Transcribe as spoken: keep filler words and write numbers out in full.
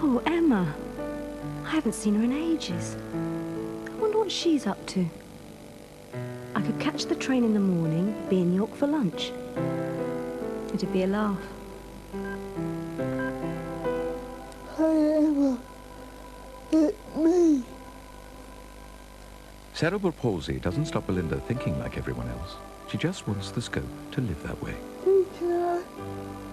Oh, Emma. I haven't seen her in ages. I wonder what she's up to. I could catch the train in the morning, be in York for lunch. It'd be a laugh. Hey, Emma. It's me. Cerebral palsy doesn't stop Belinda thinking like everyone else. She just wants the scope to live that way. Teacher,